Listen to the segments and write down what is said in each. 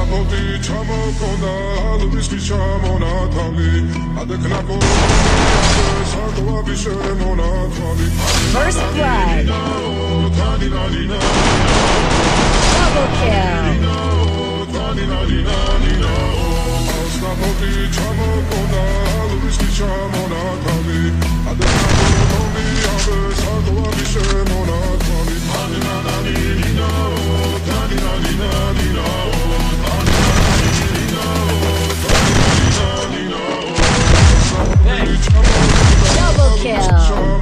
First blood. Double kill. Double kill.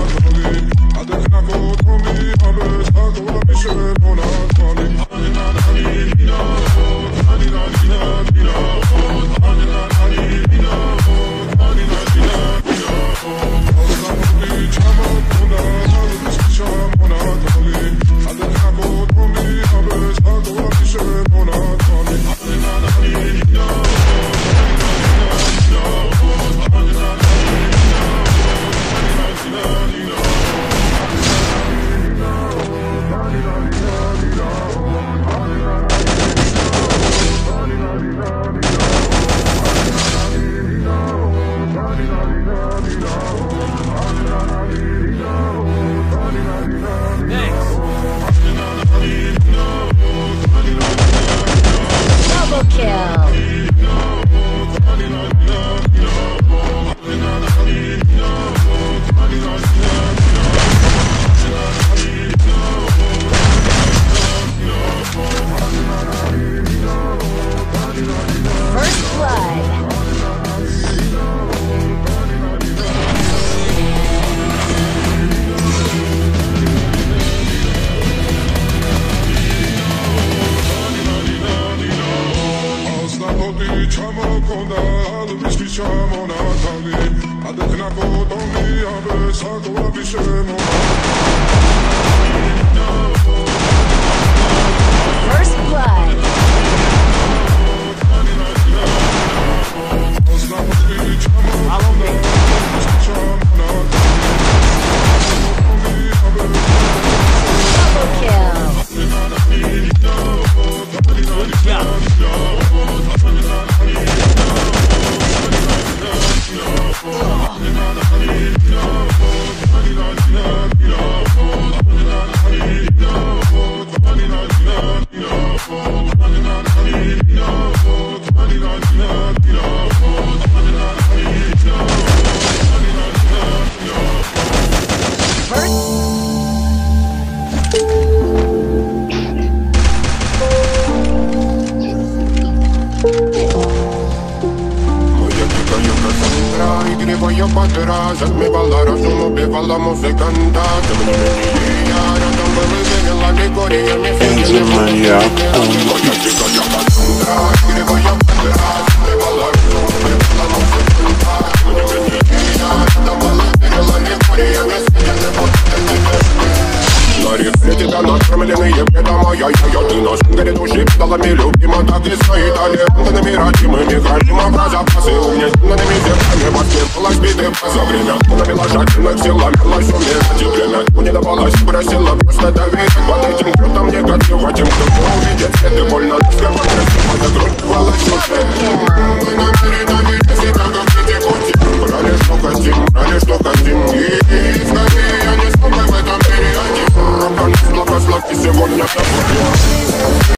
First blood. Follow me. Double kill. Voglio battere, se mi ballare sono bevalla musicanta. Se mi dimentichi, ora non mi vedi la licoria, mi figli Mania. Voglio giocare a battere, voglio battere, se mi ballare sono bevalla musicanta. Se mi dimentichi, ora non mi vedi la licoria, mi figli Ларри, эти дана, кормленные бедома, я ты наш, горит души, педалами любима, так и свои талентами, родимыми, хранима, про запасы, угнетенными зерками, Москве, была сбиты за время, навела жадных силами, лась умирать и время, не давалась, просила просто доверить, под этим крутом негатива,